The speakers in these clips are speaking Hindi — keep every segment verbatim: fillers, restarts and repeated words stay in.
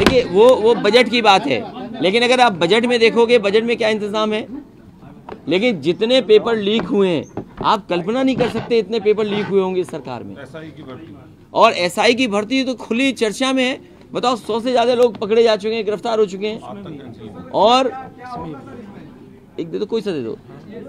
देखिए वो वो बजट की बात है, लेकिन अगर आप बजट में देखोगे बजट में क्या इंतजाम है, लेकिन जितने पेपर लीक हुए हैं आप कल्पना नहीं कर सकते इतने पेपर लीक हुए होंगे सरकार में। एसआई की भर्ती और एसआई की भर्ती तो खुली चर्चा में है। बताओ सौ से ज्यादा लोग पकड़े जा चुके हैं, गिरफ्तार हो चुके हैं। और एक दे दो, कोई सा दे दो।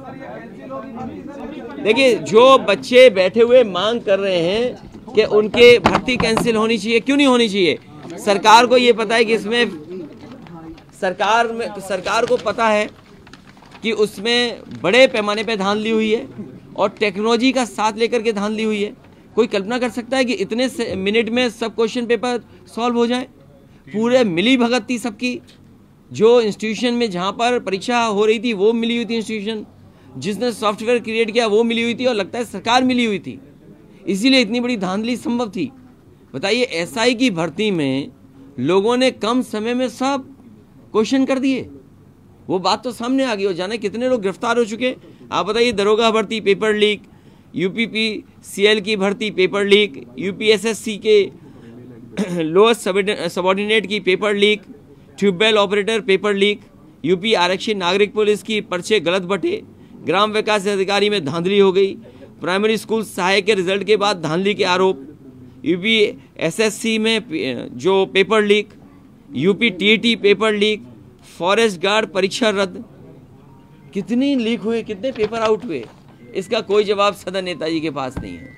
देखिए जो बच्चे बैठे हुए मांग कर रहे हैं कि उनके भर्ती कैंसिल होनी चाहिए, क्यों नहीं होनी चाहिए? सरकार को ये पता है कि इसमें सरकार में सरकार को पता है कि उसमें बड़े पैमाने पे धांधली हुई है और टेक्नोलॉजी का साथ लेकर के धांधली हुई है। कोई कल्पना कर सकता है कि इतने मिनट में सब क्वेश्चन पेपर सॉल्व हो जाए? पूरे मिली भगत थी सबकी। जो इंस्टीट्यूशन में जहाँ पर परीक्षा हो रही थी वो मिली हुई थी, इंस्टीट्यूशन जिसने सॉफ्टवेयर क्रिएट किया वो मिली हुई थी, और लगता है सरकार मिली हुई थी, इसीलिए इतनी बड़ी धांधली संभव थी। बताइए एसआई की भर्ती में लोगों ने कम समय में सब क्वेश्चन कर दिए, वो बात तो सामने आ गई। हो जाने कितने लोग गिरफ्तार हो चुके। आप बताइए दरोगा भर्ती पेपर लीक, यूपीपीसीएल की भर्ती पेपर लीक, यूपीएसएससी के लोएस्ट सबऑर्डिनेट की paper leak, tubewell operator paper leak, UP आरक्षित नागरिक पुलिस की पर्चे गलत बटे, ग्राम विकास अधिकारी में धांधली हो गई, प्राइमरी स्कूल सहायक के रिजल्ट के बाद धांधली के आरोप, यूपी एसएससी में जो paper leak, UP TET paper leak, forest guard परीक्षा रद्द। कितनी लीक हुए, कितने पेपर आउट हुए, इसका कोई जवाब सदन नेताजी के पास नहीं है।